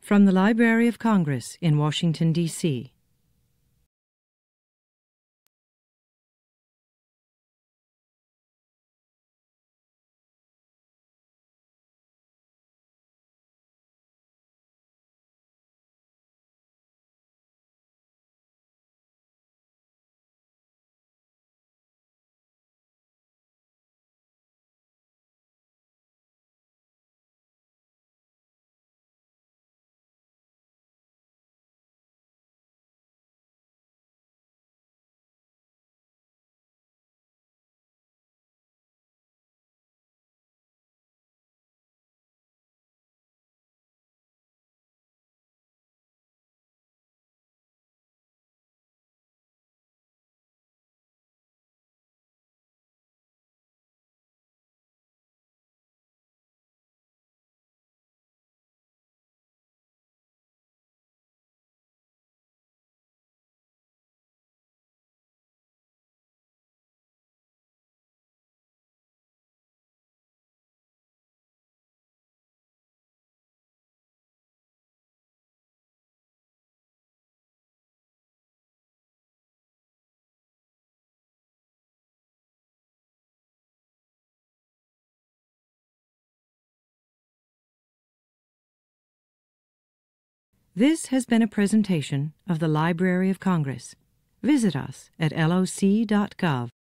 From the Library of Congress in Washington, D.C. This has been a presentation of the Library of Congress. Visit us at loc.gov.